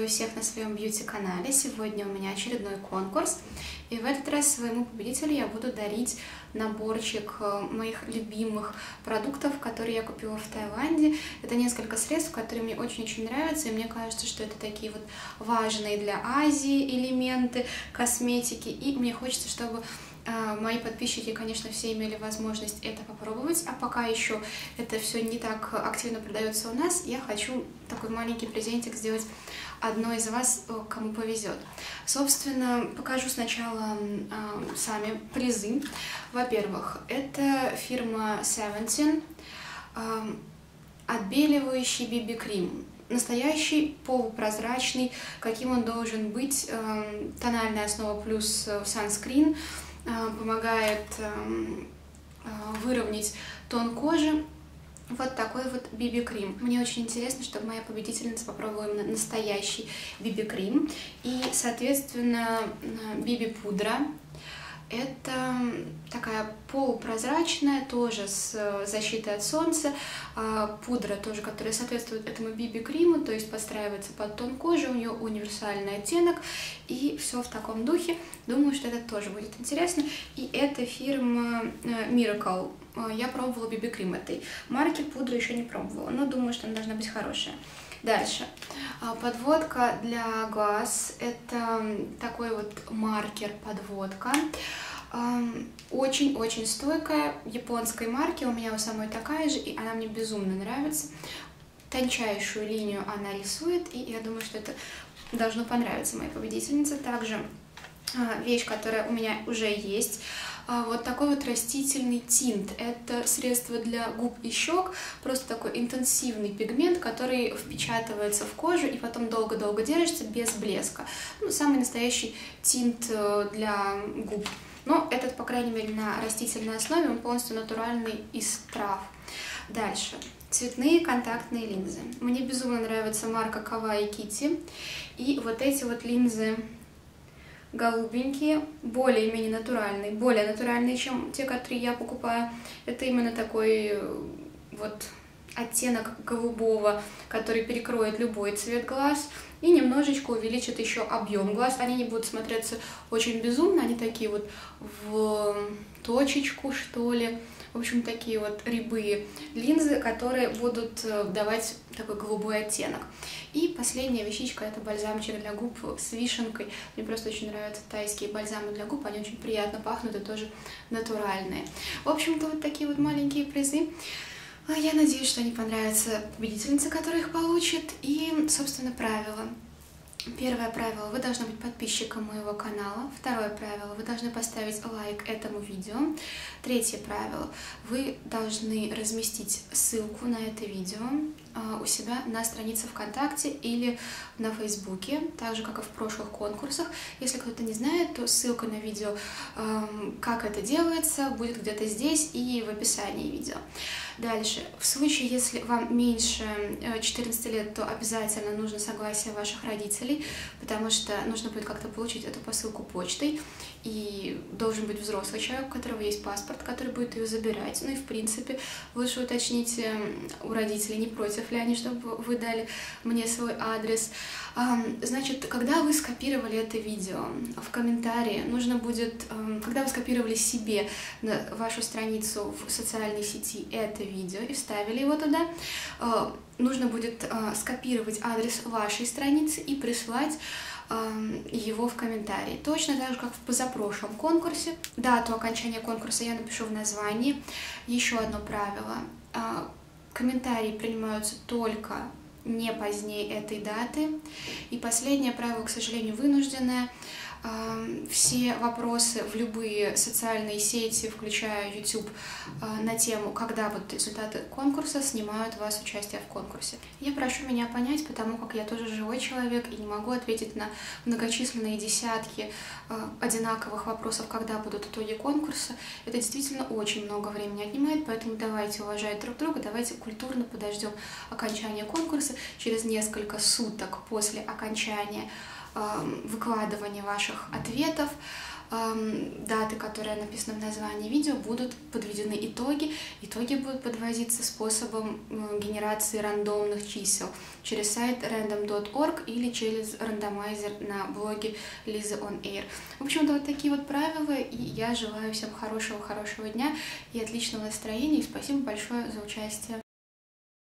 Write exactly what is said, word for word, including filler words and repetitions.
Приветствую всех на своем бьюти-канале. Сегодня у меня очередной конкурс. И в этот раз своему победителю я буду дарить наборчик моих любимых продуктов, которые я купила в Таиланде. Это несколько средств, которые мне очень-очень нравятся. И мне кажется, что это такие вот важные для Азии элементы косметики. И мне хочется, чтобы мои подписчики, конечно, все имели возможность это попробовать, а пока еще это все не так активно продается у нас, я хочу такой маленький презентик сделать одной из вас, кому повезет. Собственно, покажу сначала э, сами призы. Во-первых, это фирма Seventeen, э, отбеливающий би би-крем. Настоящий, полупрозрачный, каким он должен быть, э, тональная основа плюс санскрин. Помогает выровнять тон кожи. Вот такой вот би би-крем. Мне очень интересно, чтобы моя победительница попробовала именно настоящий би би-крем. И, соответственно, би би-пудра. Это такая полупрозрачная, тоже с защитой от солнца, пудра тоже, которая соответствует этому би би-крему, то есть подстраивается под тон кожи, у нее универсальный оттенок, и все в таком духе. Думаю, что это тоже будет интересно. И это фирма Miracle. Я пробовала би би-крем этой марки, пудру еще не пробовала, но думаю, что она должна быть хорошая. Дальше. Подводка для глаз. Это такой вот маркер подводка. Очень-очень стойкая, японской марки. У меня у самой такая же, и она мне безумно нравится. Тончайшую линию она рисует, и я думаю, что это должно понравиться моей победительнице. Также вещь, которая у меня уже есть. Вот такой вот растительный тинт. Это средство для губ и щек, просто такой интенсивный пигмент, который впечатывается в кожу и потом долго-долго держится без блеска. Ну, самый настоящий тинт для губ. Но этот, по крайней мере, на растительной основе, он полностью натуральный из трав. Дальше. Цветные контактные линзы. Мне безумно нравится марка Kawaii Kitty. И вот эти вот линзы голубенькие, более-менее натуральные, более натуральные, чем те, которые я покупаю. Это именно такой вот оттенок голубого, который перекроет любой цвет глаз и немножечко увеличит еще объем глаз. Они не будут смотреться очень безумно, они такие вот в точечку, что ли. В общем, такие вот рябые линзы, которые будут давать такой голубой оттенок. И последняя вещичка — это бальзамчик для губ с вишенкой. Мне просто очень нравятся тайские бальзамы для губ, они очень приятно пахнут и тоже натуральные. В общем-то, вот такие вот маленькие призы. Я надеюсь, что они понравятся победительнице, которая их получит. И, собственно, правила. Первое правило: вы должны быть подписчиком моего канала. Второе правило: вы должны поставить лайк этому видео. Третье правило: вы должны разместить ссылку на это видео у себя на странице ВКонтакте или на Фейсбуке, так же, как и в прошлых конкурсах. Если кто-то не знает, то ссылка на видео, как это делается, будет где-то здесь и в описании видео. Дальше. В случае, если вам меньше четырнадцати лет, то обязательно нужно согласие ваших родителей, потому что нужно будет как-то получить эту посылку почтой, и должен быть взрослый человек, у которого есть паспорт, который будет ее забирать. Ну и, в принципе, лучше уточните у родителей, не против ли они, чтобы вы дали мне свой адрес. Значит, когда вы скопировали это видео, в комментарии нужно будет, когда вы скопировали себе на вашу страницу в социальной сети это видео и вставили его туда, нужно будет скопировать адрес вашей страницы и прислать его в комментарии. Точно так же, как в позапрошлом конкурсе. Дату окончания конкурса я напишу в названии. Еще одно правило. Комментарии принимаются только не позднее этой даты. И последнее правило, к сожалению, вынужденное. Все вопросы в любые социальные сети, включая YouTube, на тему, когда будут результаты конкурса, снимают вас участие в конкурсе. Я прошу меня понять, потому как я тоже живой человек и не могу ответить на многочисленные десятки одинаковых вопросов, когда будут итоги конкурса. Это действительно очень много времени отнимает, поэтому давайте уважать друг друга, давайте культурно подождем окончания конкурса. Через несколько суток после окончания выкладывания ваших ответов, даты, которые написаны в названии видео, будут подведены итоги. Итоги будут подводиться способом генерации рандомных чисел через сайт random точка org или через рандомайзер на блоге Лизы on Air. В общем-то, вот такие вот правила, и я желаю всем хорошего-хорошего дня и отличного настроения, и спасибо большое за участие.